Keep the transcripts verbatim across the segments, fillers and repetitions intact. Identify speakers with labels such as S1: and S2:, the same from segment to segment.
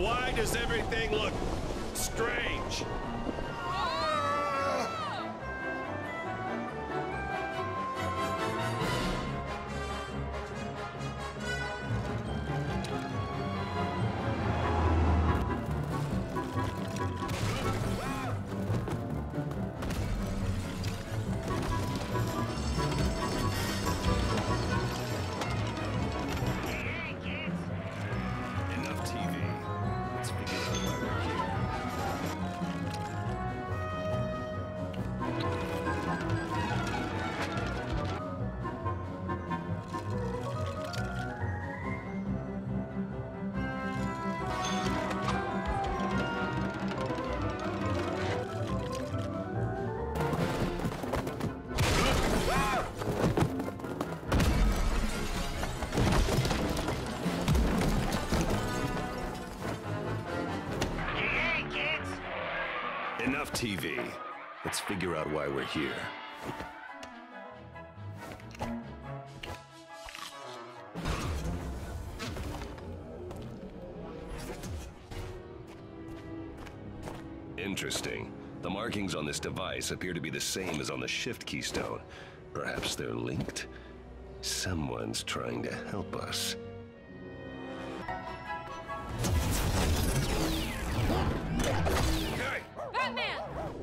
S1: Why does everything look strange?
S2: Enough T V. Let's figure out why we're here. Interesting. The markings on this device appear to be the same as on the shift keystone. Perhaps they're linked? Someone's trying to help us.
S3: Batman!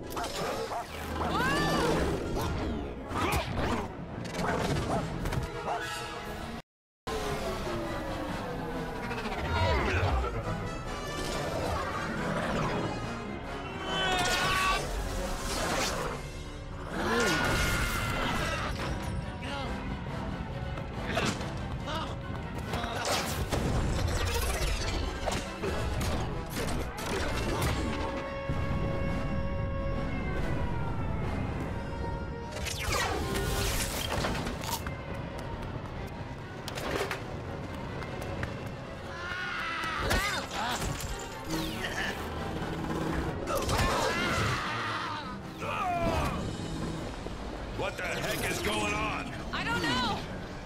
S1: What the heck is going on?
S3: I don't know!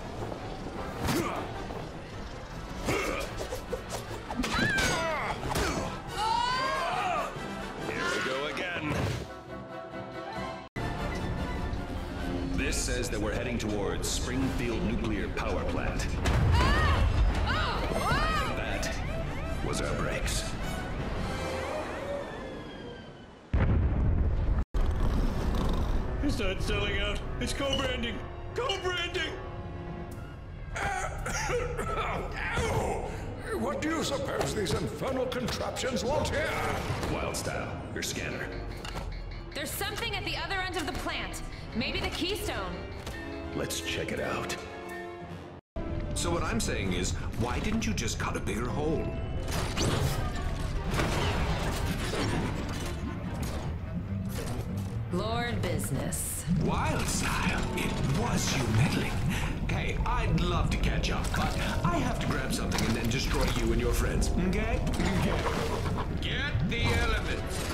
S2: Here we go again. This says that we're heading towards Springfield Nuclear Power Plant. That was our brakes.
S4: It's not selling out. It's co-branding. Co-branding!
S5: What do you suppose these infernal contraptions want here?
S2: Wildstyle, your scanner.
S3: There's something at the other end of the plant. Maybe the keystone.
S2: Let's check it out.
S6: So what I'm saying is, why didn't you just cut a bigger hole?
S3: Lord business.
S6: Wildstyle, it was you meddling. Hey, I'd love to catch up, but I have to grab something and then destroy you and your friends, okay? Okay. Get the elements.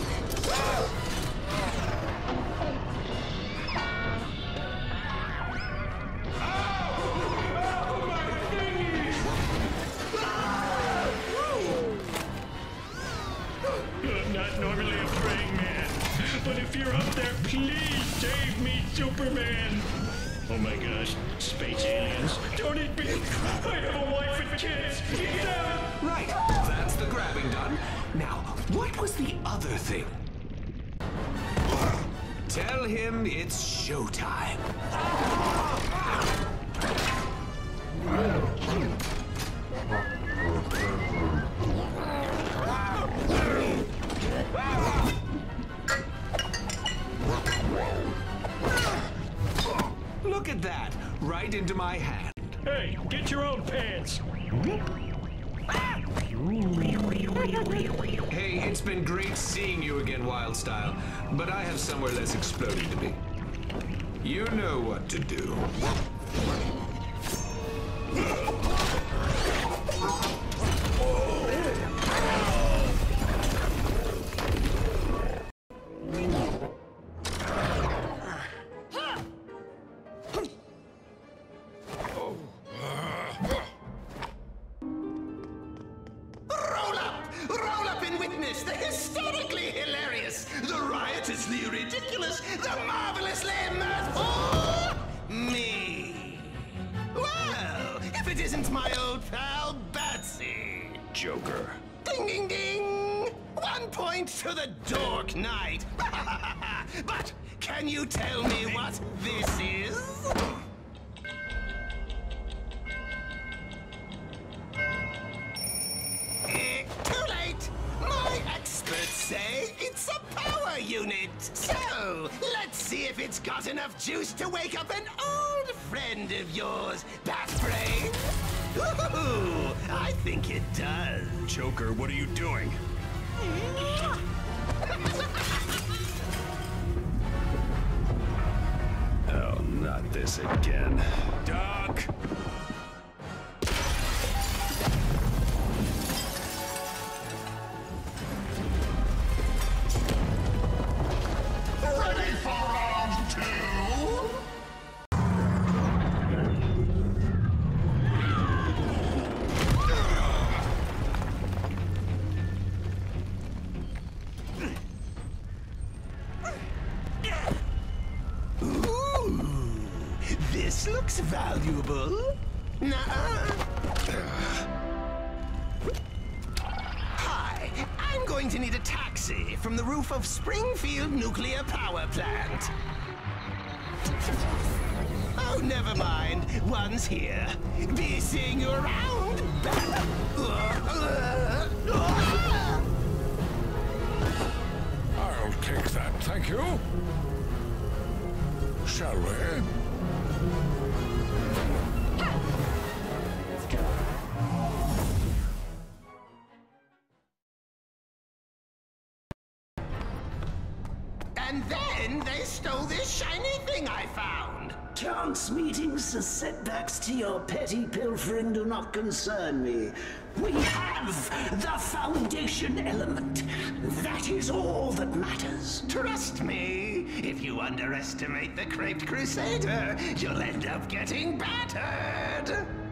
S4: I'm not normally a praying man, but if you're up there, please save me, Superman! Oh my gosh, space aliens, don't eat me! I have a wife and kids! Eat them!
S6: Right, that's the grabbing done. Now, what was the other thing? Tell him it's showtime. Look at that, right into my hand.
S4: Hey, get your own pants!
S6: Hey, it's been great seeing you again, Wildstyle, but I have somewhere less exploding to be. You know what to do.
S5: Roll up! Roll
S7: marvelously mirthful me. Well, if it isn't my old pal Batsy.
S2: Joker.
S7: Ding, ding, ding! One point to the Dork Knight. But can you tell me what this is? Eh, too late! My experts say it's a power unit. So, let's see if it's got enough juice to wake up an old friend of yours, Batbrain. Ooh, I think it does.
S1: Joker, what are you doing?
S2: Oh, not this again.
S1: Doc!
S5: Ready for round two?
S7: Ooh, this looks valuable. Nuh-uh. Hi, I'm going to need a taxi from the roof of Springfield Nuclear Power Plant. Oh, never mind. One's here. Be seeing you around.
S5: I'll take that, thank you. Shall we?
S7: And then they stole this shiny thing I found.
S8: Chance meetings, the setbacks to your petty pilfering do not concern me. We have the foundation element. That is all that matters.
S7: Trust me, if you underestimate the Craped Crusader, you'll end up getting battered.